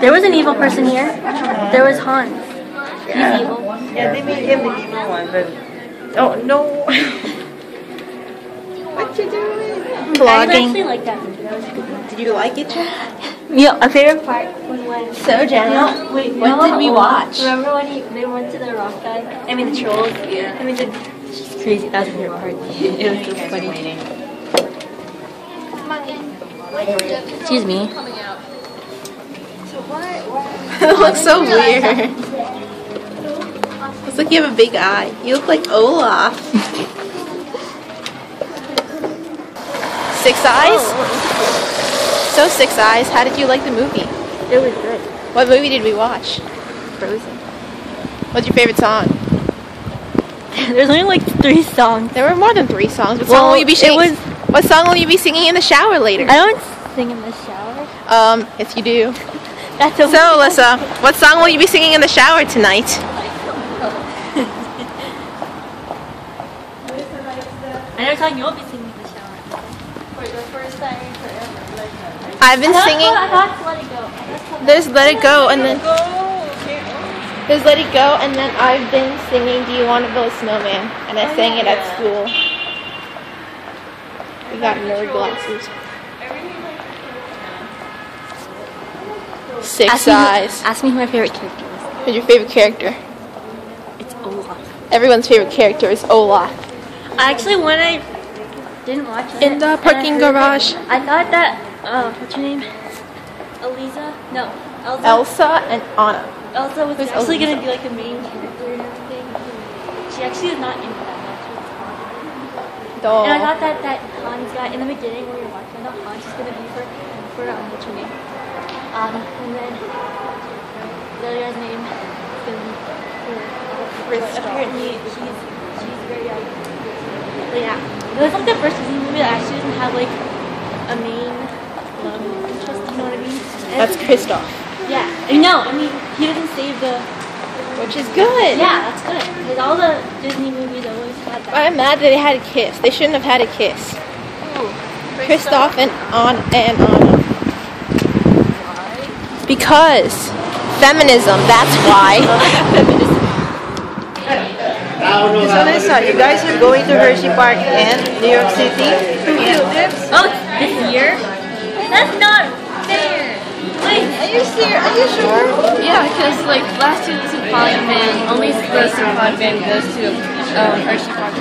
There was an evil person here. There was Hans. He's evil. Yeah, they made him the evil one, but... Oh, no. What you doing? Vlogging. I actually like that movie. That was a good one. Did you like it, Jen? Yeah, my favorite part was when... So, Jenna, what did we watch? Remember when they went to the rock guy? I mean, the trolls? Yeah. I mean, it's just crazy. That was my favorite part. It was so funny. Excuse me. It looks so weird. Looks like you have a big eye. You look like Olaf. 6 eyes? So 6 eyes. How did you like the movie? It was good. What movie did we watch? Frozen. What's your favorite song? There's only like 3 songs. There were more than 3 songs. What song will you be singing? What song will you be singing in the shower later? I don't sing in the shower. Yes you do. That's okay. So, Alyssa, what song will you be singing in the shower tonight? I never thought you'll be singing in the shower. For the first time in forever. I've been singing. I thought Let It Go. There's Let It Go, and then there's Let It Go, and then I've been singing Do You Want to Build a Snowman? And I sang it at school. We got nerd glasses. 6 eyes. Ask me who my favorite character is. Who's your favorite character? It's Olaf. Everyone's favorite character is Olaf. Actually, when I didn't watch it In the parking garage. I thought that what's her name? Elisa? No, Elsa. Elsa and Anna. Elsa was Who's actually Elisa? gonna be like the main character and everything. She actually is not in it that much. Duh. And I thought that Hans guy in the beginning when we were watching, I thought Hans was gonna be for what's her name? And then the other guy's name is gonna be for apparently she's very but yeah. It was like the first Disney movie that actually doesn't have like a main love interest, you know what I mean? And That's Kristoff. yeah. I mean he doesn't save the Which is good. yeah, that's good. Because all the Disney movies always had that. I'm mad that they had a kiss. They shouldn't have had a kiss. Oh, Kristoff and Anna. Because feminism, that's why. Miss Alyssa, you guys are going to Hershey Park in New York City? Oh, this year? That's not fair. Wait, Are you serious? Are you sure? Yeah, because like last year the Symphonic Band, only the Symphonic Band goes to Hershey Park.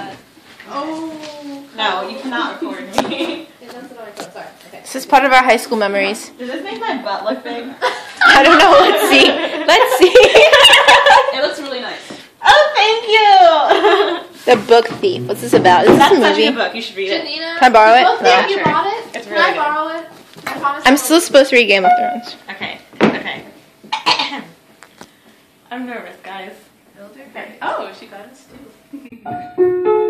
No, you cannot record me. This is part of our high school memories. Does this make my butt look big? I don't know. Let's see. Let's see. It looks really nice. Oh, thank you. The Book Thief. What's this about? Is this a That's actually movie? a book. You should read it. Janina, Can I borrow it? both No. of you Sure. bought it? It's Can really I good. borrow it? I promise I'm I still supposed to read Game of Thrones. Okay. Okay. I'm nervous, guys. Okay. Oh, she got us too.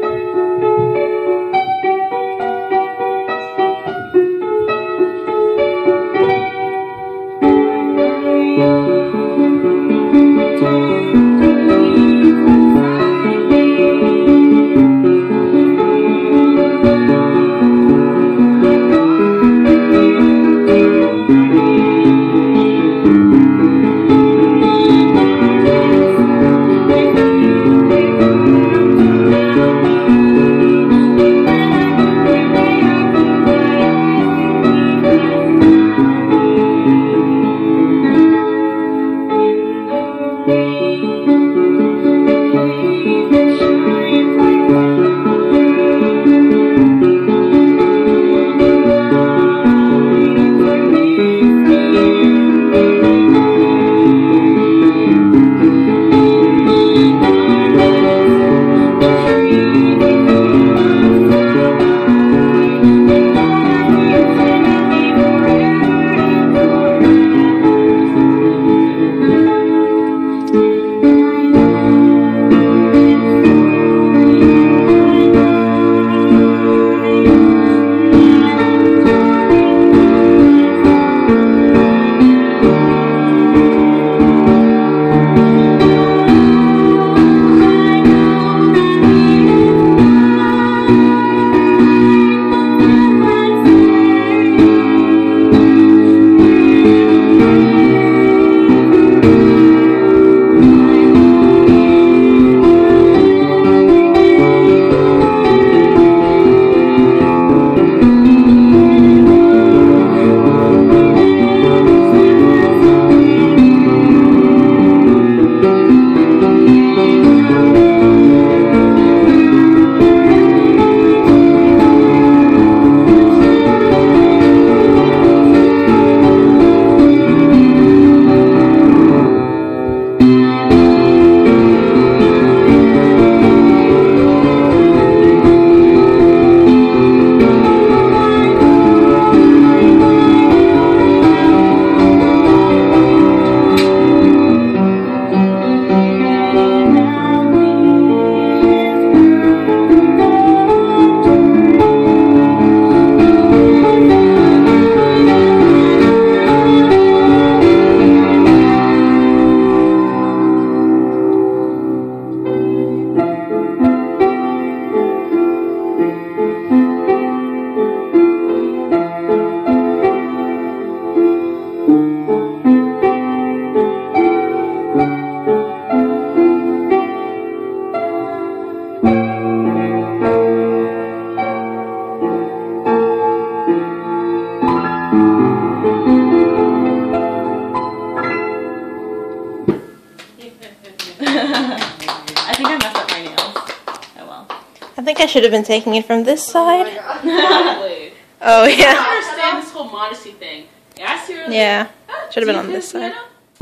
I should have been taking it from this side. Probably. Oh, I yeah. don't understand this whole modesty thing. Ask her. Yeah. Should have been on this side.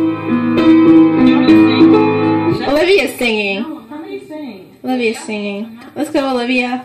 Piano? Olivia's singing. No, how many sing? Olivia's singing. Let's go, Olivia.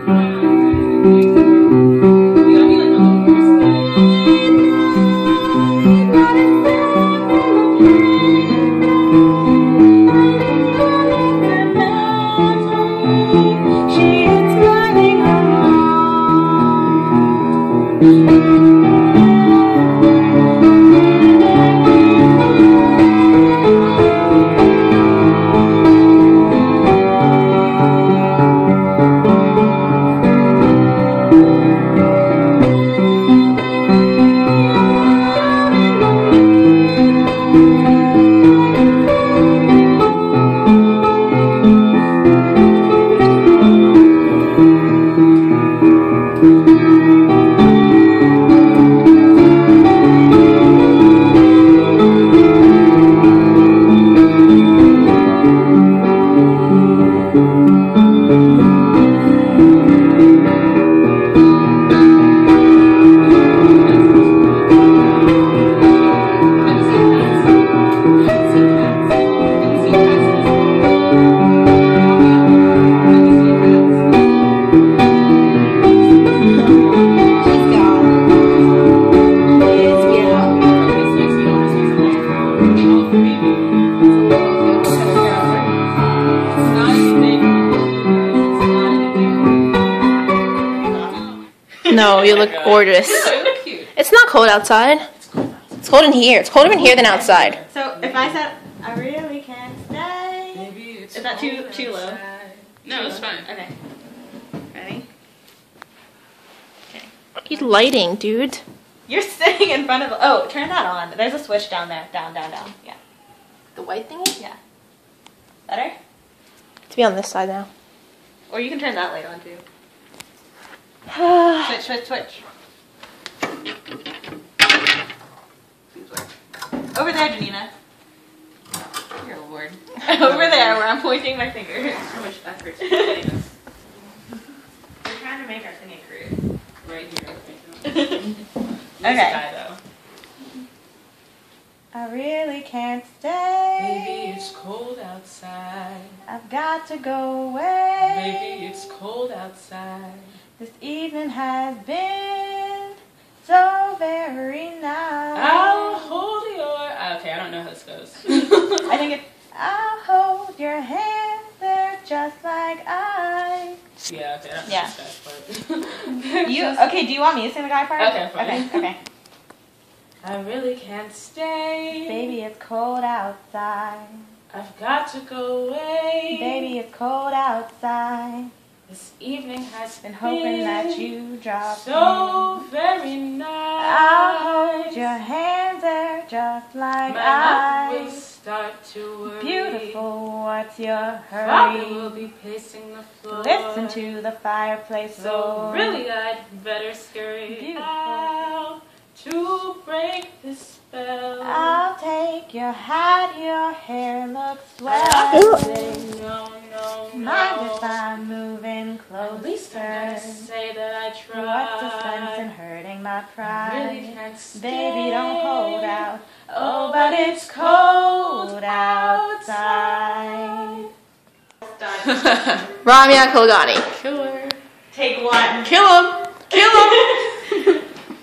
No, you look gorgeous. It's not cold outside. It's cold in here. It's colder in here than outside. So if I said, I really can't stay. Is that too low? No, it's fine. Okay. Ready? He's lighting, dude. You're sitting in front of. Oh, turn that on. There's a switch down there. Down. Yeah. The white thingy? Yeah. Better? To be on this side now. Or you can turn that light on too. Switch. Over there, Janina. Dear Lord. Over there, where I'm pointing my finger. So much effort to getting this We're trying to make our singing career. right here. Okay. Guy, though. I really can't stay. Baby, it's cold outside. I've got to go away. Baby, it's cold outside. This evening has been so very nice. I'll hold your. Okay, I don't know how this goes. I think it's I'll hold your hand, they're just like I. Yeah, okay, that's Yeah. this guy's part. Okay, do you want me to sing the guy part? Okay, fine. Okay. I really can't stay. Baby, it's cold outside. I've got to go away. Baby, it's cold outside. This evening has Been hoping that you drop so in. very nice. I'll hold your hand there just like My mouth I. will start to worry. Beautiful, what's your Probably will hurry? be pacing the floor. Listen to the fireplace So roar. really I'd better scurry Beautiful. out to break this spell. I'll take your hat, your hair looks Oh, sweaty. no. Mind if I'm moving At least I'm closer? gonna say that I tried. What's the sense in hurting my Really pride? can't stay. Baby, don't hold out. Oh, but it's cold outside. Ramya Kulgani. Killer. Take one. Kill him! Kill him!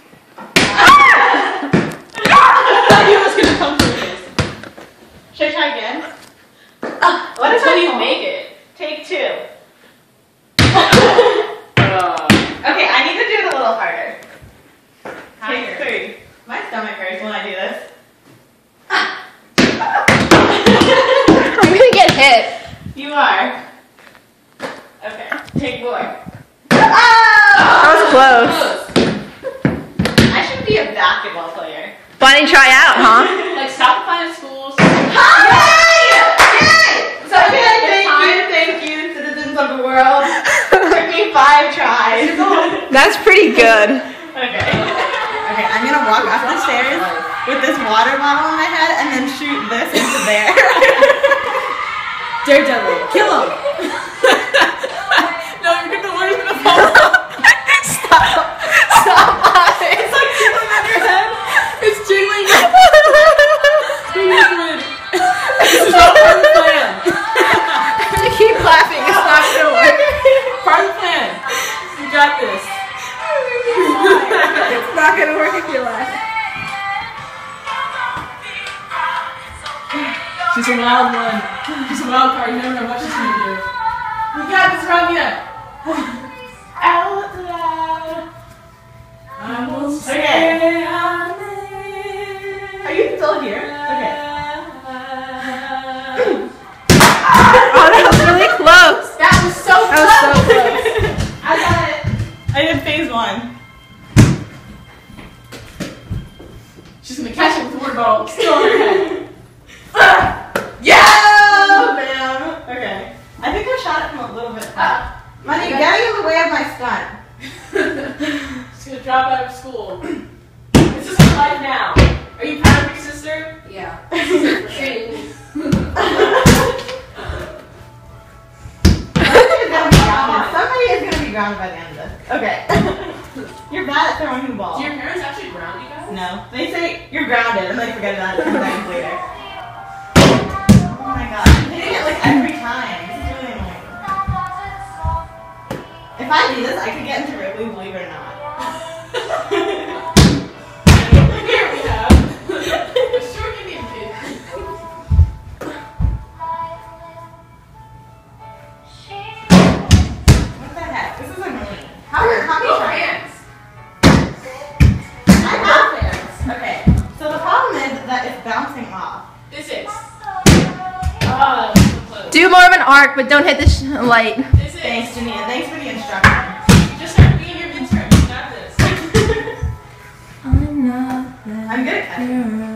I knew it was gonna come from this. Should I try again? What is Until you that? make it. Take two. Okay, I need to do it a little harder. Take three. My stomach hurts when I do this. I'm gonna get hit. You are. Okay, take more. That was close. I should be a basketball player. Why didn't you try out, huh? Like, stop applying schools. So thank you, citizens of the world. Took me 5 tries. That's pretty good. Okay. Okay, I'm gonna walk up the stairs with this water bottle in my head and then shoot this into there. Daredevil, kill him! No, you're gonna learn to fall off. Stop laughing. It's like jiggling on your head. It's jiggling. This is all part of the plan. I keep laughing. It's not gonna work. Part of the plan. You got this. It's not gonna work if you laugh. She's a wild one. She's a wild card. You never know what she's gonna do. You got this, Romeo. Out loud. I will say our name. Are you still here? Okay. Oh, that was really close. That was so That was so close. I got it. I did phase 1. She's gonna catch it with the water bottle still on her head. Yeah! Bam! Okay. I think I shot it from a little bit far. Money, getting in the way of my stunt. She's gonna drop out of school. This is her life now. Are you proud of your sister? Yeah. Somebody is gonna be grounded by the end of this. Okay. You're bad at throwing the ball. Do your parents actually ground you guys? No. They say you're grounded and then they forget about it 10 seconds later. Oh my god. I'm hitting it like every time. This is really annoying. If I do this, I could get into Ripley, believe it or not. Here we have a short Indian kid. What the heck? This is annoying. How many Go trying? hands. I have fans. Okay. So the problem is that it's bouncing off. Physics. Oh, that was so close. Do more of an arc, but don't hit the light. Physics. Thanks, Janina. Thanks for the instruction. You just started being your midterm. You got this. I'm not I'm good at catching.